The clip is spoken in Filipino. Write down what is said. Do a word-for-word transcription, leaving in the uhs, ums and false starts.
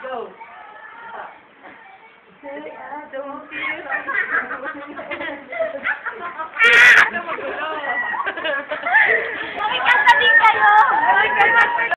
Go. Ah, don't feel Ano magulo? Makikasa din kayo!